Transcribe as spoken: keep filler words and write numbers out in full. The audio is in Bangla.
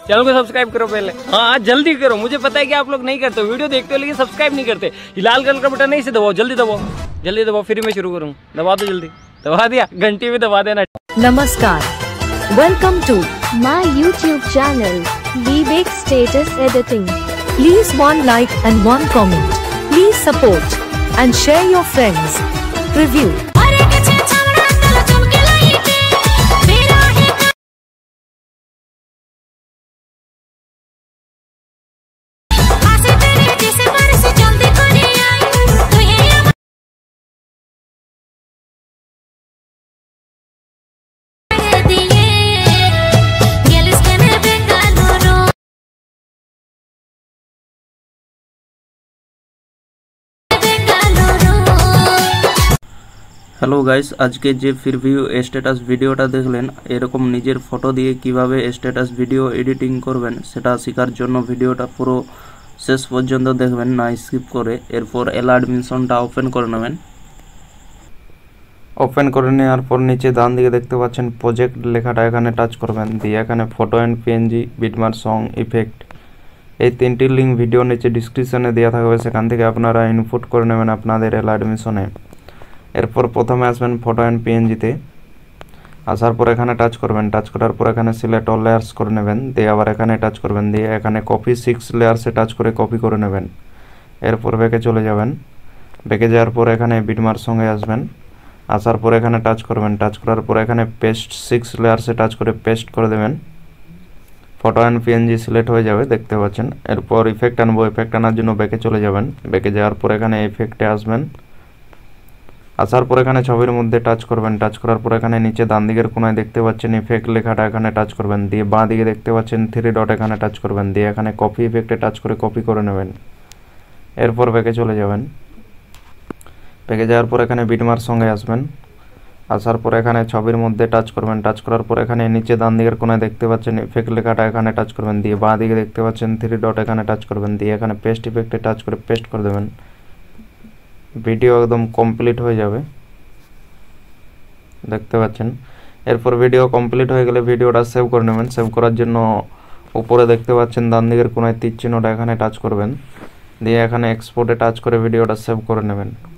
चैनल को सब्सक्राइब करो पहले। हाँ जल्दी करो, मुझे पता है कि आप लोग नहीं करते हो, वीडियो देखते हो लेकिन सब्सक्राइब नहीं करते। लाल कलर का बटन नहीं से दबाओ, जल्दी दबाओ, जल्दी दबाओ, फिर मैं शुरू करूँ। दबा दो जल्दी, दबा दिया, घंटी भी दबा देना। नमस्कार, welcome to my YouTube channel Vivek status editing. Please one like and one comment, please support and share your friends. Review hello guys, আজকে যে প্রিভিউ স্ট্যাটাস ভিডিওটা দেখলেন, এরকম নিজের ফটো দিয়ে কিভাবে স্ট্যাটাস ভিডিও এডিটিং করবেন সেটা শেখার জন্য ভিডিওটা পুরো শেষ পর্যন্ত দেখবেন, না স্কিপ করে। এরপর এল অ্যাডমিশনটা ওপেন করে নেবেন। ওপেন করে নেওয়ার পর নিচে ডান দিকে দেখতে পাচ্ছেন প্রজেক্ট লেখাটা, এখানে টাচ করবেন। দিয়ে এখানে photo and PNG, beat mark, song, effect এই তিনটি লিঙ্ক ভিডিও নিচে ডিসক্রিপশনে দেওয়া থাকবে, সেখান থেকে আপনারা ইনপুট করে নেবেন আপনাদের এল অ্যাডমিশনে। এরপর প্রথমে আসবেন ফটো অ্যান্ড পিএনজিতে, আসার পর এখানে টাচ করবেন। টাচ করার পর এখানে সিলেক্ট অল লেয়ার্স করে নেবেন, দিয়ে আবার এখানে টাচ করবেন। দিয়ে এখানে কপি সিক্স লেয়ার্সে টাচ করে কপি করে নেবেন। এরপর ব্যাকে চলে যাবেন। ব্যাকে যাওয়ার পর এখানে বিটমার্ক সঙ্গে আসবেন, আসার পর এখানে টাচ করবেন। টাচ করার পর এখানে পেস্ট সিক্স লেয়ার্সে টাচ করে পেস্ট করে দেবেন। ফটো অ্যান্ড পিএনজি সিলেক্ট হয়ে যাবে, দেখতে পাচ্ছেন। এরপর ইফেক্ট আনবো, ইফেক্ট আনার জন্য ব্যাকে চলে যাবেন। ব্যাকে যাওয়ার পর এখানে ইফেক্টে আসবেন, আসার পর এখানে ছবির মধ্যে টাচ করবেন। টাচ করার পর এখানে নিচে ডান দিকের কোনায় দেখতে পাচ্ছেন ইফেক্ট লেখাটা, এখানে টাচ করবেন। দিয়ে বাঁ দিকে দেখতে পাচ্ছেন থ্রি ডট, এখানে টাচ করবেন। দিয়ে এখানে কপি ইফেক্টে টাচ করে কপি করে নেবেন। এরপর ব্যাকে চলে যাবেন। ব্যাকে যাওয়ার পর এখানে বিটমার্ক সঙ্গে আসবেন, আসার পর এখানে ছবির মধ্যে টাচ করবেন। টাচ করার পর এখানে নিচে ডান দিকের কোনায় দেখতে পাচ্ছেন ইফেক্ট লেখাটা, এখানে টাচ করবেন। দিয়ে বাঁ দিকে দেখতে পাচ্ছেন থ্রি ডট, এখানে টাচ করবেন। দিয়ে এখানে পেস্ট ইফেক্টে টাচ করে পেস্ট করে দেবেন। ভিডিও একদম কমপ্লিট হয়ে যাবে, দেখতে পাচ্ছেন। এরপর ভিডিও কমপ্লিট হয়ে গেলে ভিডিওটা সেভ করে নেবেন। সেভ করার জন্য উপরে দেখতে পাচ্ছেন ডান দিকের কোনায় তীর চিহ্নটা, এখানে টাচ করবেন। দিয়ে এখানে এক্সপোর্টে টাচ করে ভিডিওটা সেভ করে নেবেন।